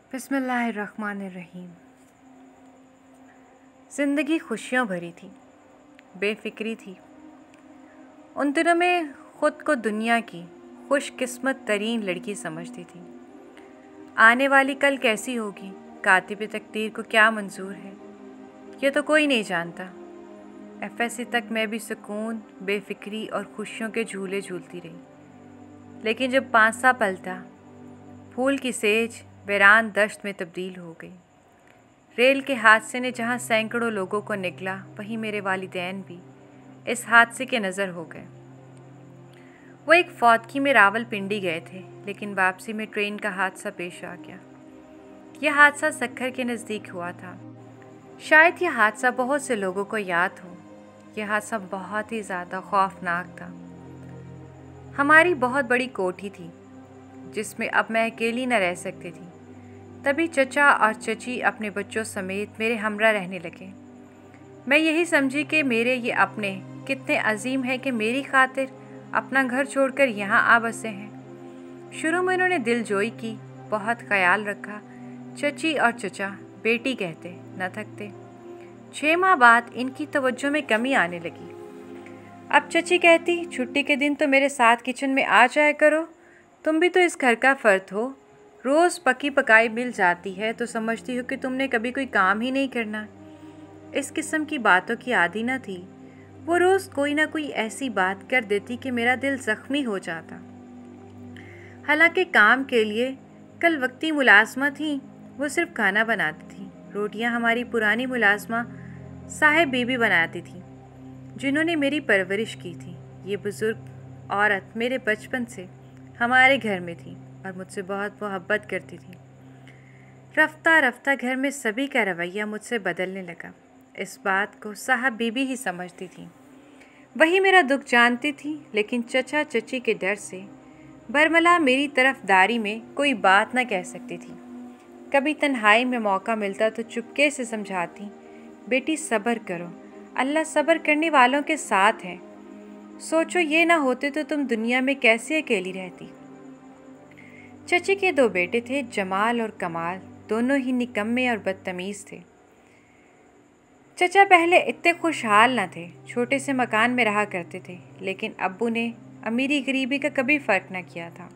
बिस्मिल्लाहिर्रहमानिर्रहीम। ज़िंदगी खुशियों भरी थी, बेफ़िक्री थी। उन दिनों में ख़ुद को दुनिया की खुशकिस्मत तरीन लड़की समझती थी। आने वाली कल कैसी होगी, कातिब तकदीर को क्या मंजूर है, ये तो कोई नहीं जानता। एफएससी तक मैं भी सुकून, बेफ़िक्री और खुशियों के झूले झूलती रही। लेकिन जब पांसा पलटा, फूल की सेज वीरान दश्त में तब्दील हो गई। रेल के हादसे ने जहां सैकड़ों लोगों को निगला, वहीं मेरे वालिदैन भी इस हादसे के नज़र हो गए। वो एक फौतगी में रावलपिंडी गए थे, लेकिन वापसी में ट्रेन का हादसा पेश आ गया। यह हादसा सक्खर के नज़दीक हुआ था। शायद यह हादसा बहुत से लोगों को याद हो। यह हादसा बहुत ही ज़्यादा खौफनाक था। हमारी बहुत बड़ी कोठी थी, जिसमें अब मैं अकेली न रह सकती थी। तभी चचा और चची अपने बच्चों समेत मेरे हमरा रहने लगे। मैं यही समझी कि मेरे ये अपने कितने अजीम हैं कि मेरी खातिर अपना घर छोड़कर यहाँ आ बसे हैं। शुरू में उन्होंने दिलजोई की, बहुत ख्याल रखा। चची और चचा बेटी कहते न थकते। 6 माह बाद इनकी तवज्जो में कमी आने लगी। अब चची कहती, छुट्टी के दिन तो मेरे साथ किचन में आ जाया करो, तुम भी तो इस घर का फ़र्द हो। रोज़ पकी पकाई मिल जाती है तो समझती हो कि तुमने कभी कोई काम ही नहीं करना। इस किस्म की बातों की आदी न थी। वो रोज़ कोई ना कोई ऐसी बात कर देती कि मेरा दिल ज़ख्मी हो जाता। हालांकि काम के लिए कल वक्ती मुलाजमा थी, वो सिर्फ खाना बनाती थी। रोटियां हमारी पुरानी मुलाजमा साहिब बीबी बनाती थी, जिन्होंने मेरी परवरिश की थी। ये बुज़ुर्ग औरत मेरे बचपन से हमारे घर में थी और मुझसे बहुत मोहब्बत करती थी। रफ्ता रफ्ता घर में सभी का रवैया मुझसे बदलने लगा। इस बात को साहब बीबी ही समझती थी, वही मेरा दुख जानती थी। लेकिन चचा चची के डर से बरमला मेरी तरफदारी में कोई बात न कह सकती थी। कभी तन्हाई में मौका मिलता तो चुपके से समझाती, बेटी सब्र करो, अल्लाह सब्र करने वालों के साथ है। सोचो ये ना होते तो तुम दुनिया में कैसे अकेली रहती। चची के 2 बेटे थे, जमाल और कमाल। दोनों ही निकम्मे और बदतमीज़ थे। चचा पहले इतने खुशहाल न थे, छोटे से मकान में रहा करते थे, लेकिन अब्बू ने अमीरी गरीबी का कभी फ़र्क न किया था।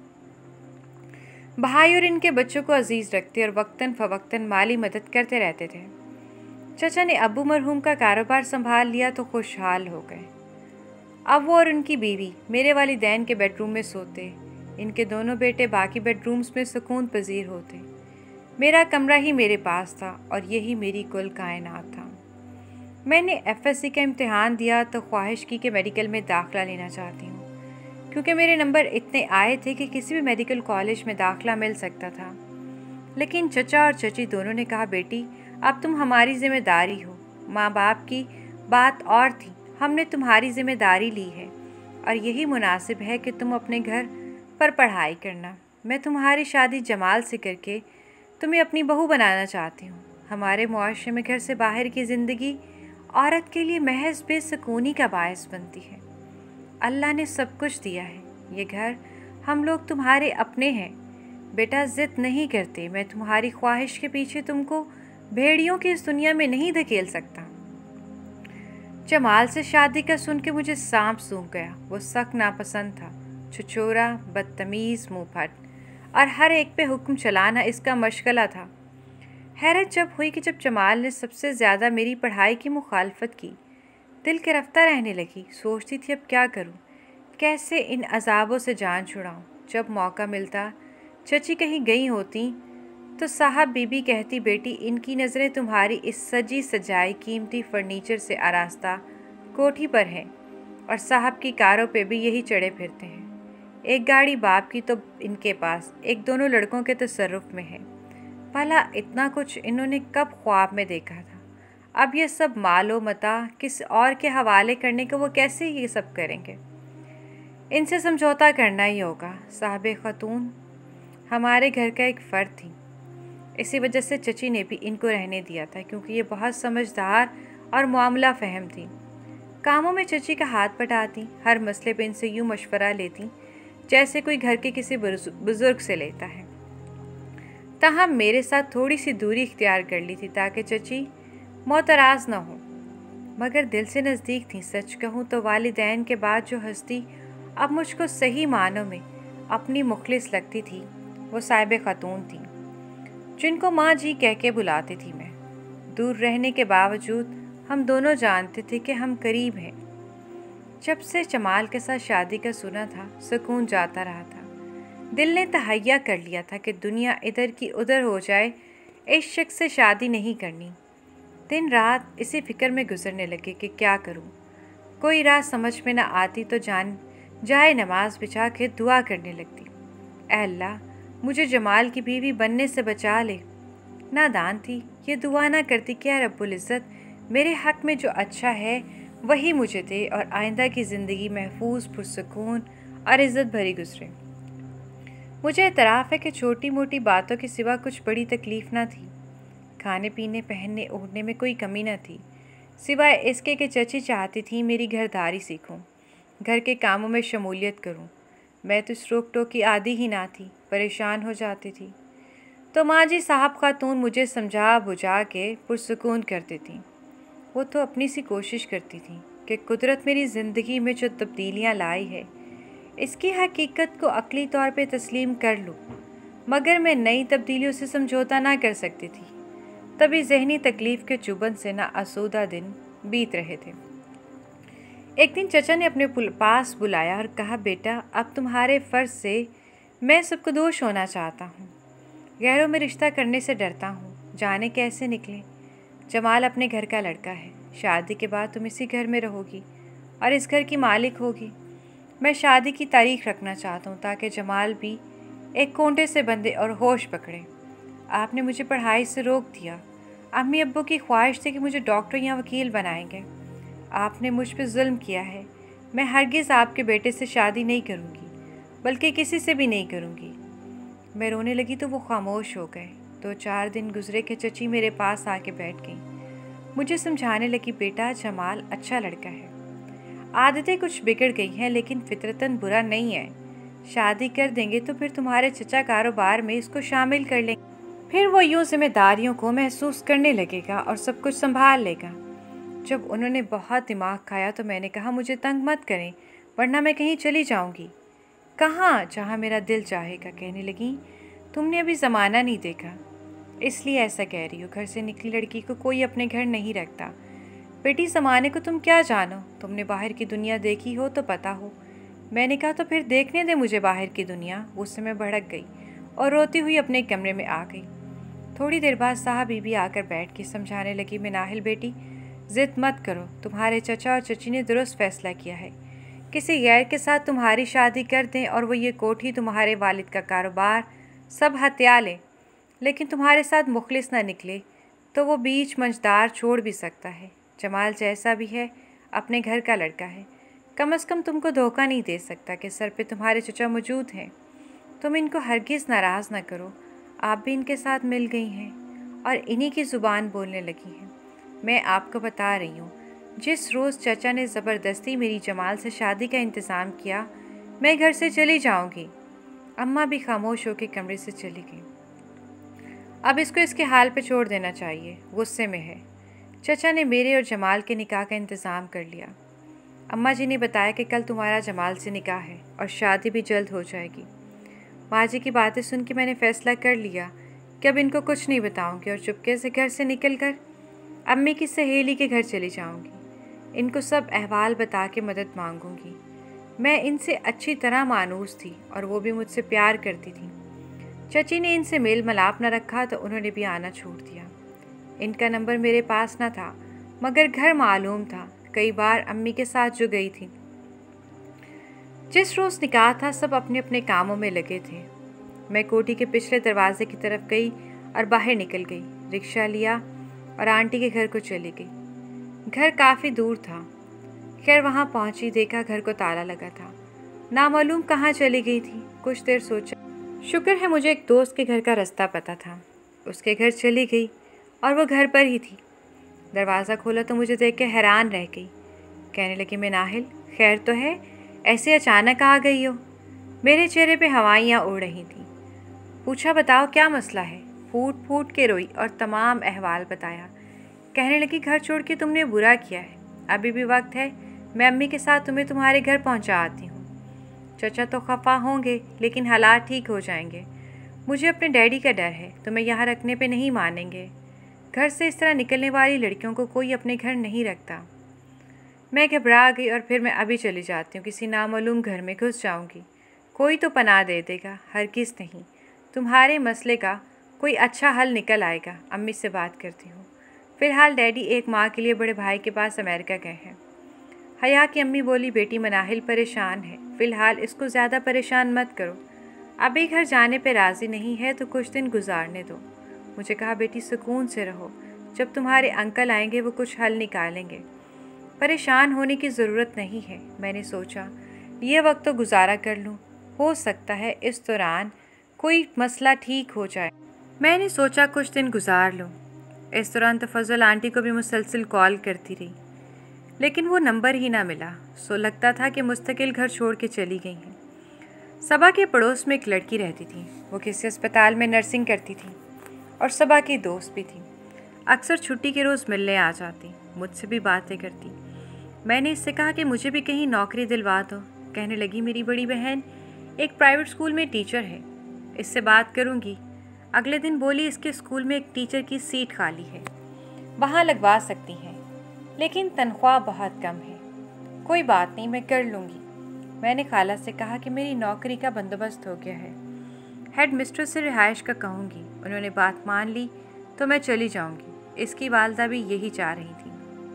भाई और इनके बच्चों को अजीज़ रखते और वक्तन फ़वक्तन माली मदद करते रहते थे। चचा ने अब्बू मरहूम का कारोबार संभाल लिया तो खुशहाल हो गए। अब वो और उनकी बीवी मेरे वालिदैन के बेडरूम में सोते, इनके दोनों बेटे बाकी बेडरूम्स में सुकून पजीर होते। मेरा कमरा ही मेरे पास था और यही मेरी कुल कायनात था। मैंने एफएससी का इम्तिहान दिया तो ख्वाहिश की कि मेडिकल में दाखिला लेना चाहती हूँ, क्योंकि मेरे नंबर इतने आए थे कि किसी भी मेडिकल कॉलेज में दाखिला मिल सकता था। लेकिन चचा और चची दोनों ने कहा, बेटी अब तुम हमारी जिम्मेदारी हो। माँ बाप की बात और थी, हमने तुम्हारी जिम्मेदारी ली है और यही मुनासिब है कि तुम अपने घर पर पढ़ाई करना। मैं तुम्हारी शादी जमाल से करके तुम्हें अपनी बहू बनाना चाहती हूँ। हमारे मुआशरे में घर से बाहर की ज़िंदगी औरत के लिए महज बेसुकूनी का बायस बनती है। अल्लाह ने सब कुछ दिया है, ये घर हम लोग तुम्हारे अपने हैं। बेटा ज़िद नहीं करते, मैं तुम्हारी ख्वाहिश के पीछे तुमको भेड़ियों की इस दुनिया में नहीं धकेल सकता। जमाल से शादी का सुन के मुझे सांप सूंघ गया। वो सख्त नापसंद था, छुछोरा, बदतमीज़, मुँहफट और हर एक पे हुक्म चलाना इसका मशगला था। हैरत जब हुई कि जब जमाल ने सबसे ज़्यादा मेरी पढ़ाई की मुखालफत की, दिल के रफ्ता रहने लगी। सोचती थी अब क्या करूं, कैसे इन अजाबों से जान छुड़ाऊं। जब मौका मिलता, चची कहीं गई होती तो साहब बीबी कहती, बेटी इनकी नज़रें तुम्हारी इस सजी सजाई कीमती फर्नीचर से आरास्ता कोठी पर हैं और साहब की कारों पे भी यही चढ़े फिरते हैं। एक गाड़ी बाप की तो इनके पास, एक दोनों लड़कों के तसर्रुफ में है। भला इतना कुछ इन्होंने कब ख्वाब में देखा था। अब ये सब मालो मता किस और के हवाले करने को वो कैसे ये सब करेंगे। इनसे समझौता करना ही होगा। साहब ख़तून हमारे घर का एक फ़र्द थी, इसी वजह से चची ने भी इनको रहने दिया था, क्योंकि ये बहुत समझदार और मामला फ़हम थी। कामों में चची का हाथ बटाती, हर मसले पे इनसे यूँ मशवरा लेती जैसे कोई घर के किसी बुज़ुर्ग से लेता है। ताहम मेरे साथ थोड़ी सी दूरी इख्तियार कर ली थी ताकि चची मोतराज न हो, मगर दिल से नज़दीक थी। सच कहूँ तो वालिदैन के बाद जो हस्ती अब मुझको सही मानों में अपनी मुखलिस लगती थी वो साहिबे खातून थी, जिनको माँ जी कह के बुलाती थी मैं। दूर रहने के बावजूद हम दोनों जानते थे कि हम करीब हैं। जब से जमाल के साथ शादी का सुना था सुकून जाता रहा था। दिल ने तहैया कर लिया था कि दुनिया इधर की उधर हो जाए, इस शख्स से शादी नहीं करनी। दिन रात इसी फिक्र में गुजरने लगे कि क्या करूं। कोई राह समझ में न आती तो जाए नमाज बिछा के दुआ करने लगती, ऐ अल्लाह मुझे जमाल की बीवी बनने से बचा ले। नादान थी, ये दुआ ना करती कि या रब्बुल इज़्ज़त मेरे हक़ में जो अच्छा है वही मुझे दे और आइंदा की ज़िंदगी महफूज, पुरसुकून और इज़्ज़त भरी गुजरे। मुझे एतराफ़ है कि छोटी मोटी बातों के सिवा कुछ बड़ी तकलीफ़ ना थी। खाने पीने, पहनने ओढ़ने में कोई कमी न थी, सिवाय इसके कि चची चाहती थी मेरी घरदारी सीखूं, घर के कामों में शमूलियत करूं। मैं तो इस रोक टोक की आदी ही ना थी, परेशान हो जाती थी। तो माँ जी साहब खातून मुझे समझा बुझा के पुरसुकून करती थी। वो तो अपनी सी कोशिश करती थी कि कुदरत मेरी ज़िंदगी में जो तब्दीलियाँ लाई है इसकी हकीकत को अक़ली तौर पे तस्लीम कर लूँ, मगर मैं नई तब्दीलियों से समझौता ना कर सकती थी। तभी ज़हनी तकलीफ़ के चुभन से ना आसूदा दिन बीत रहे थे। एक दिन चचा ने अपने पास बुलाया और कहा, बेटा अब तुम्हारे फ़र्ज़ से मैं सबकदोश होना चाहता हूँ। गैरों में रिश्ता करने से डरता हूँ, जाने कैसे निकले। जमाल अपने घर का लड़का है, शादी के बाद तुम इसी घर में रहोगी और इस घर की मालिक होगी। मैं शादी की तारीख रखना चाहता हूँ ताकि जमाल भी एक कोंटे से बंधे और होश पकड़े। आपने मुझे पढ़ाई से रोक दिया। अम्मी अब्बू की ख्वाहिश थी कि मुझे डॉक्टर या वकील बनाएंगे। आपने मुझ पर जुल्म किया है। मैं हरगिज़ आपके बेटे से शादी नहीं करूँगी, बल्कि किसी से भी नहीं करूँगी। मैं रोने लगी तो वो खामोश हो गए। 2-4 दिन गुजरे कि चची मेरे पास आके बैठ गई। मुझे समझाने लगी, बेटा जमाल अच्छा लड़का है, आदतें कुछ बिगड़ गई हैं लेकिन फितरतन बुरा नहीं है। शादी कर देंगे तो फिर तुम्हारे चचा कारोबार में इसको शामिल कर लेंगे, फिर वो यूँ जिम्मेदारियों को महसूस करने लगेगा और सब कुछ संभाल लेगा। जब उन्होंने बहुत दिमाग खाया तो मैंने कहा, मुझे तंग मत करें वरना मैं कहीं चली जाऊँगी। कहाँ? जहाँ मेरा दिल चाहेगा। कहने लगी, तुमने अभी ज़माना नहीं देखा इसलिए ऐसा कह रही हो। घर से निकली लड़की को कोई अपने घर नहीं रखता। बेटी ज़माने को तुम क्या जानो, तुमने बाहर की दुनिया देखी हो तो पता हो। मैंने कहा, तो फिर देखने दे मुझे बाहर की दुनिया। उससे मैं भड़क गई और रोती हुई अपने कमरे में आ गई। थोड़ी देर बाद साहब बीबी आकर बैठ के समझाने लगी, मिनाहिल बेटी ज़िद मत करो, तुम्हारे चचा और चची ने दुरुस्त फ़ैसला किया है। किसी गैर के साथ तुम्हारी शादी कर दें और वो ये कोठी, तुम्हारे वालिद का कारोबार सब हत्या लें, लेकिन तुम्हारे साथ मुखलिस ना निकले तो वो बीच मंझदार छोड़ भी सकता है। जमाल जैसा भी है अपने घर का लड़का है, कम से कम तुमको धोखा नहीं दे सकता कि सर पे तुम्हारे चचा मौजूद हैं। तुम इनको हरगिज़ नाराज़ ना करो। आप भी इनके साथ मिल गई हैं और इन्हीं की ज़ुबान बोलने लगी हैं। मैं आपको बता रही हूँ, जिस रोज़ चचा ने ज़बरदस्ती मेरी जमाल से शादी का इंतज़ाम किया, मैं घर से चली जाऊँगी। अम्मा भी खामोश होकर कमरे से चली गई। अब इसको इसके हाल पे छोड़ देना चाहिए, गुस्से में है। चचा ने मेरे और जमाल के निकाह का इंतज़ाम कर लिया। अम्मा जी ने बताया कि कल तुम्हारा जमाल से निकाह है और शादी भी जल्द हो जाएगी। माँ जी की बातें सुन के मैंने फ़ैसला कर लिया कि अब इनको कुछ नहीं बताऊंगी और चुपके से घर से निकलकर अम्मी की सहेली के घर चली जाऊंगी। इनको सब अहवाल बता के मदद मांगूंगी। मैं इनसे अच्छी तरह मानूस थी और वो भी मुझसे प्यार करती थी। चची ने इनसे मेल मिलाप न रखा तो उन्होंने भी आना छोड़ दिया। इनका नंबर मेरे पास न था, मगर घर मालूम था। कई बार अम्मी के साथ जो गई थी। जिस रोज़ निकाह था सब अपने अपने कामों में लगे थे। मैं कोठी के पिछले दरवाजे की तरफ गई और बाहर निकल गई। रिक्शा लिया और आंटी के घर को चली गई। घर काफ़ी दूर था। खैर वहाँ पहुँची, देखा घर को ताला लगा था। नामालूम कहाँ चली गई थी। कुछ देर सोचा, शुक्र है मुझे एक दोस्त के घर का रास्ता पता था। उसके घर चली गई और वो घर पर ही थी। दरवाज़ा खोला तो मुझे देख के हैरान रह गई। कहने लगी, मिनाहिल खैर तो है, ऐसे अचानक आ गई हो। मेरे चेहरे पे हवाइयाँ उड़ रही थीं। पूछा, बताओ क्या मसला है, फूट फूट के रोई और तमाम अहवाल बताया। कहने लगी, घर छोड़ के तुमने बुरा किया है, अभी भी वक्त है, मैं अम्मी के साथ तुम्हें तुम्हारे घर पहुंचा आती हूँ। चचा तो खफा होंगे लेकिन हालात ठीक हो जाएंगे। मुझे अपने डैडी का डर है, तुम्हें यहाँ रखने पे नहीं मानेंगे। घर से इस तरह निकलने वाली लड़कियों को कोई अपने घर नहीं रखता। मैं घबरा गई और फिर मैं अभी चली जाती हूँ, किसी नामालूम घर में घुस जाऊँगी, कोई तो पनाह दे देगा, हरगिज़ नहीं। तुम्हारे मसले का कोई अच्छा हल निकल आएगा, अम्मी से बात करती हूँ। फ़िलहाल डैडी एक माँ के लिए बड़े भाई के पास अमेरिका गए हैं। हया की अम्मी बोली, बेटी मनाहिल परेशान है, फ़िलहाल इसको ज़्यादा परेशान मत करो, अभी घर जाने पे राज़ी नहीं है तो कुछ दिन गुजारने दो। मुझे कहा, बेटी सुकून से रहो, जब तुम्हारे अंकल आएंगे वो कुछ हल निकालेंगे, परेशान होने की ज़रूरत नहीं है। मैंने सोचा ये वक्त तो गुजारा कर लूँ, हो सकता है इस दौरान कोई मसला ठीक हो जाए। मैंने सोचा कुछ दिन गुजार लूँ। इस दौरान तो फजल आंटी को भी मुसलसल कॉल करती रही, लेकिन वो नंबर ही ना मिला। सो लगता था कि मुस्तकिल घर छोड़ के चली गई हैं। सबा के पड़ोस में एक लड़की रहती थी, वो किसी अस्पताल में नर्सिंग करती थी और सबा की दोस्त भी थी। अक्सर छुट्टी के रोज़ मिलने आ जाती, मुझसे भी बातें करती। मैंने इससे कहा कि मुझे भी कहीं नौकरी दिलवा दो। कहने लगी, मेरी बड़ी बहन एक प्राइवेट स्कूल में टीचर है, इससे बात करूँगी। अगले दिन बोली, इसके स्कूल में एक टीचर की सीट खाली है, वहाँ लगवा सकती हैं, लेकिन तनख्वाह बहुत कम है। कोई बात नहीं, मैं कर लूँगी। मैंने खाला से कहा कि मेरी नौकरी का बंदोबस्त हो गया है, हेड मिस्ट्रेस से रिहाइश का कहूँगी। उन्होंने बात मान ली तो मैं चली जाऊँगी। इसकी वालदा भी यही चाह रही थी।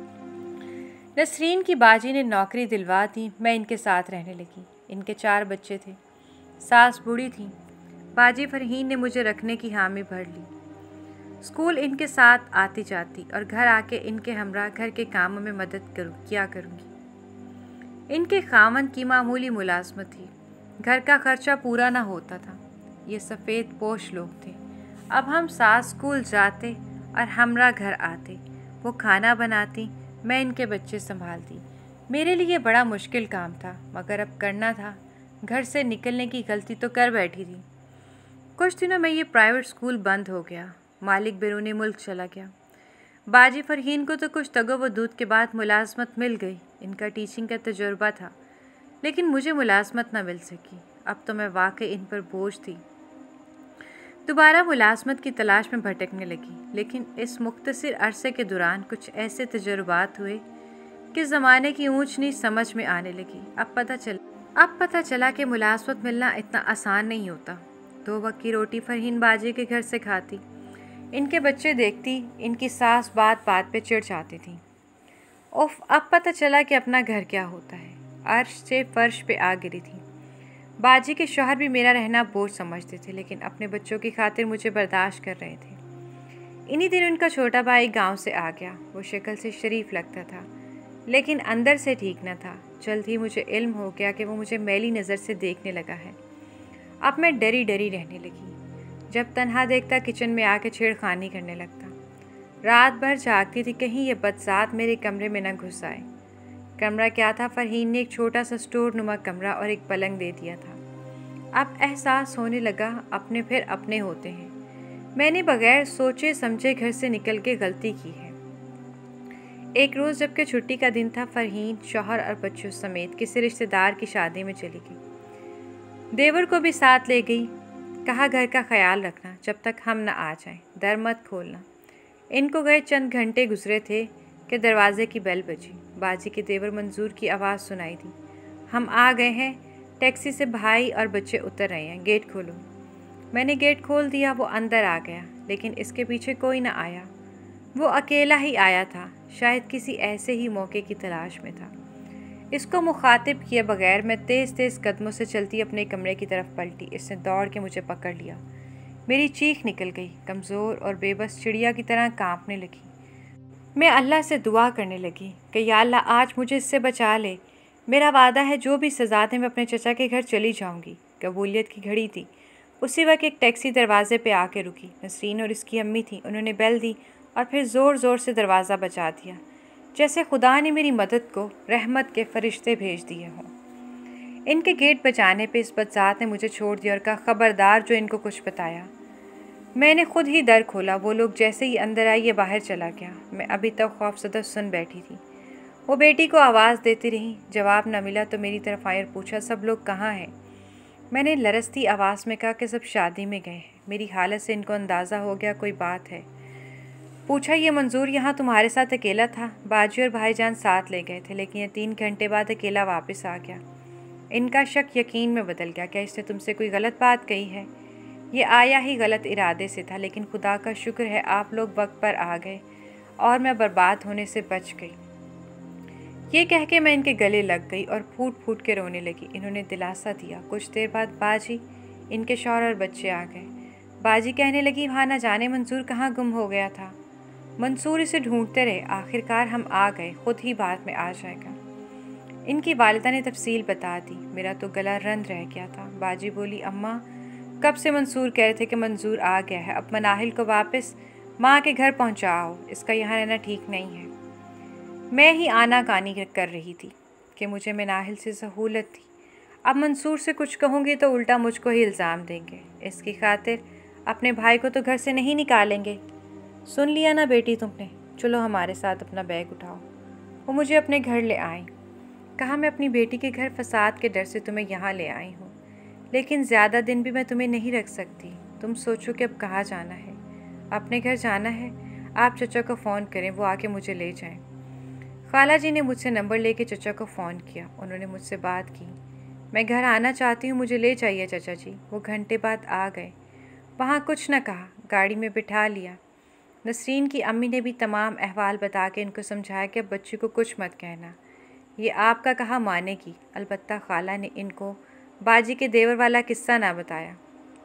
नसरीन की बाजी ने नौकरी दिलवा दी। मैं इनके साथ रहने लगी। इनके 4 बच्चे थे, सास बूढ़ी थी। बाजी फरहीन ने मुझे रखने की हामी भर ली। स्कूल इनके साथ आती जाती और घर आके इनके हमरा घर के कामों में मदद किया करूँगी। इनके खामन की मामूली मुलाजमत थी, घर का खर्चा पूरा ना होता था। ये सफ़ेद पोश लोग थे। अब हम सास स्कूल जाते और हमरा घर आते, वो खाना बनाती, मैं इनके बच्चे संभालती। मेरे लिए बड़ा मुश्किल काम था, मगर अब करना था। घर से निकलने की गलती तो कर बैठी थी। कुछ दिनों में ये प्राइवेट स्कूल बंद हो गया, मालिक बैरूनी मुल्क चला गया। बाजी फरहीन को तो कुछ तगो-व-दूद के बाद मुलाजमत मिल गई। इनका टीचिंग का तजुर्बा था, लेकिन मुझे मुलाजमत ना मिल सकी। अब तो मैं वाकई इन पर बोझ थी। दोबारा मुलाजमत की तलाश में भटकने लगी, लेकिन इस मुख्तसर अरसे के दौरान कुछ ऐसे तजुर्बात हुए कि ज़माने की ऊंच नीच समझ में आने लगी। अब पता चला कि मुलाजमत मिलना इतना आसान नहीं होता। 2 वक्त की रोटी फरहीन बाजी के घर से खाती, इनके बच्चे देखती, इनकी सास बात बात पे चिढ़ जाती थी। उफ, अब पता चला कि अपना घर क्या होता है। अर्श से फर्श पे आ गिरी थी। बाजी के शौहर भी मेरा रहना बोझ समझते थे, लेकिन अपने बच्चों की खातिर मुझे बर्दाश्त कर रहे थे। इन्हीं दिनों उनका छोटा भाई गांव से आ गया। वो शक्ल से शरीफ लगता था, लेकिन अंदर से ठीक न था। जल्द ही मुझे इल्म हो गया कि वो मुझे मैली नज़र से देखने लगा है। अब मैं डरी डरी रहने लगी। जब तन्हा देखता किचन में आके छेड़खानी करने लगता। रात भर जागती थी, कहीं ये बदसात मेरे कमरे में न घुस आए। कमरा क्या था, फरहीन ने एक छोटा सा स्टोर नुमा कमरा और एक पलंग दे दिया था। अब एहसास होने लगा अपने फिर अपने होते हैं। मैंने बगैर सोचे समझे घर से निकल के गलती की है। एक रोज़ जबकि छुट्टी का दिन था, फरहीन शौहर और बच्चों समेत किसी रिश्तेदार की शादी में चली गई। देवर को भी साथ ले गई। कहा, घर का ख्याल रखना, जब तक हम न आ जाएं, दर मत खोलना। इनको गए चंद घंटे गुजरे थे कि दरवाजे की बेल बजी। बाजी के देवर मंजूर की आवाज़ सुनाई दी। हम आ गए हैं, टैक्सी से भाई और बच्चे उतर रहे हैं, गेट खोलो। मैंने गेट खोल दिया। वो अंदर आ गया, लेकिन इसके पीछे कोई न आया। वो अकेला ही आया था, शायद किसी ऐसे ही मौके की तलाश में था। इसको मुखातिब किए बगैर मैं तेज़ तेज़ कदमों से चलती अपने कमरे की तरफ पलटी। इसने दौड़ के मुझे पकड़ लिया। मेरी चीख निकल गई। कमज़ोर और बेबस चिड़िया की तरह कांपने लगी। मैं अल्लाह से दुआ करने लगी कि या अल्लाह आज मुझे इससे बचा ले। मेरा वादा है, जो भी सज़ा दे मैं अपने चचा के घर चली जाऊंगी। कबूलियत की घड़ी थी। उसी वक्त एक टैक्सी दरवाजे पे आके रुकी। नसरीन और इसकी अम्मी थी। उन्होंने बेल दी और फिर ज़ोर ज़ोर से दरवाज़ा बजा दिया, जैसे खुदा ने मेरी मदद को रहमत के फरिश्ते भेज दिए हों। इनके गेट बजाने पे इस बदजात ने मुझे छोड़ दिया और कहा, ख़बरदार जो इनको कुछ बताया। मैंने खुद ही दर खोला। वो लोग जैसे ही अंदर आई ये बाहर चला गया। मैं अभी तक खौफजदा सुन बैठी थी। वो बेटी को आवाज़ देती रही, जवाब न मिला तो मेरी तरफ आई और पूछा, सब लोग कहाँ हैं? मैंने लरसती आवाज़ में कहा कि सब शादी में गए हैं। मेरी हालत से इनको अंदाज़ा हो गया कोई बात है। पूछा, ये मंजूर यहाँ तुम्हारे साथ अकेला था? बाजी और भाईजान साथ ले गए थे, लेकिन ये 3 घंटे बाद अकेला वापस आ गया। इनका शक यकीन में बदल गया। क्या इसने तुमसे कोई गलत बात कही है? ये आया ही गलत इरादे से था, लेकिन खुदा का शुक्र है आप लोग वक्त पर आ गए और मैं बर्बाद होने से बच गई। ये कह के मैं इनके गले लग गई और फूट फूट के रोने लगी। इन्होंने दिलासा दिया। कुछ देर बाद बाजी, इनके शौहर और बच्चे आ गए। बाजी कहने लगी, वहाँ न जाने मंसूर कहाँ गुम हो गया था। मंसूर इसे ढूंढते रहे, आखिरकार हम आ गए, खुद ही बात में आ जाएगा। इनकी वालिदा ने तफसील बता दी। मेरा तो गला रंध रह गया था। बाजी बोली, अम्मा कब से मंसूर कह रहे थे कि मंजूर आ गया है, अब मनाहिल को वापस माँ के घर पहुँचाओ, इसका यहाँ रहना ठीक नहीं है। मैं ही आनाकानी कर रही थी कि मुझे मनाहिल से सहूलत थी। अब मंसूर से कुछ कहूँगी तो उल्टा मुझको ही इल्ज़ाम देंगे। इसकी खातिर अपने भाई को तो घर से नहीं निकालेंगे। सुन लिया ना बेटी तुमने, चलो हमारे साथ अपना बैग उठाओ। वो मुझे अपने घर ले आई। कहा, मैं अपनी बेटी के घर फसाद के डर से तुम्हें यहाँ ले आई हूँ, लेकिन ज़्यादा दिन भी मैं तुम्हें नहीं रख सकती। तुम सोचो कि अब कहाँ जाना है? अपने घर जाना है? आप चचा को फ़ोन करें, वो आके मुझे ले जाएं। खाला जी ने मुझसे नंबर लेके चचा को फ़ोन किया। उन्होंने मुझसे बात की। मैं घर आना चाहती हूँ, मुझे ले जाइए चचा जी। वो घंटे बाद आ गए। वहाँ कुछ न कहा, गाड़ी में बिठा लिया। नसरीन की अम्मी ने भी तमाम अहवाल बता के इनको समझाया कि अब बच्ची को कुछ मत कहना, ये आपका कहा मानेगी। अलबत्ता खाला ने इनको बाजी के देवर वाला किस्सा ना बताया।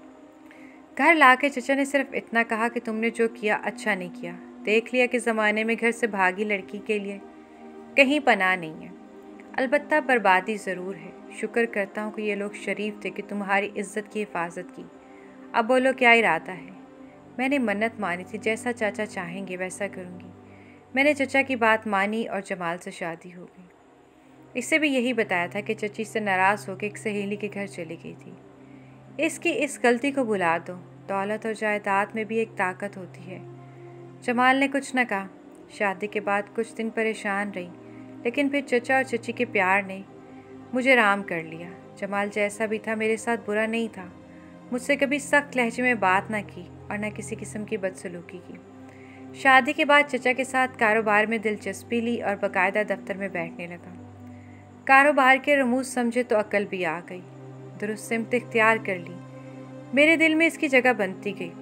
घर लाके चचा ने सिर्फ इतना कहा कि तुमने जो किया अच्छा नहीं किया। देख लिया कि ज़माने में घर से भागी लड़की के लिए कहीं पनाह नहीं है। अलबत्ता बर्बादी ज़रूर है। शुक्र करता हूँ कि ये लोग शरीफ थे कि तुम्हारी इज्जत की हिफाजत की। अब बोलो क्या इरादा है? मैंने मन्नत मानी थी, जैसा चाचा चाहेंगे वैसा करूँगी। मैंने चचा की बात मानी और जमाल से शादी हो गई। इससे भी यही बताया था कि चची से नाराज़ होकर एक सहेली के घर चली गई थी। इसकी इस गलती को भुला दो। दौलत और जायदाद में भी एक ताकत होती है। जमाल ने कुछ न कहा। शादी के बाद कुछ दिन परेशान रही, लेकिन फिर चचा और चची के प्यार ने मुझे राम कर लिया। जमाल जैसा भी था मेरे साथ बुरा नहीं था। मुझसे कभी सख्त लहजे में बात ना की और न किसी किस्म की बदसलूकी की। शादी के बाद चचा के साथ कारोबार में दिलचस्पी ली और बाकायदा दफ्तर में बैठने लगा। कारोबार के रमूज समझे तो अक्ल भी आ गई। दुरुस्त सिमत इख्तियार कर ली। मेरे दिल में इसकी जगह बनती गई।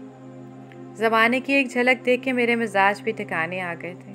ज़माने की एक झलक देख के मेरे मिजाज भी ठिकाने आ गए थे।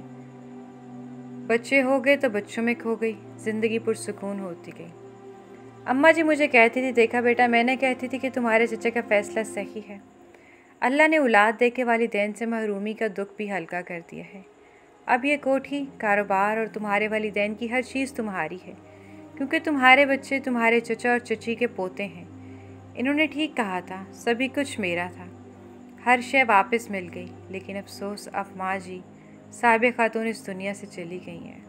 बच्चे हो गए तो बच्चों में खो गई। ज़िंदगी पुरसुकून होती गई। अम्मा जी मुझे कहती थी, देखा बेटा, मैंने कहती थी कि तुम्हारे चचा का फ़ैसला सही है। अल्लाह ने औलाद दे के वालिदैन से महरूमी का दुख भी हल्का कर दिया है। अब ये कोठी, कारोबार और तुम्हारे वालिदैन की हर चीज़ तुम्हारी है, क्योंकि तुम्हारे बच्चे तुम्हारे चचा और चची के पोते हैं। इन्होंने ठीक कहा था, सभी कुछ मेरा था। हर शय वापस मिल गई, लेकिन अफसोस अब माँ जी साहिब खातून इस दुनिया से चली गई हैं।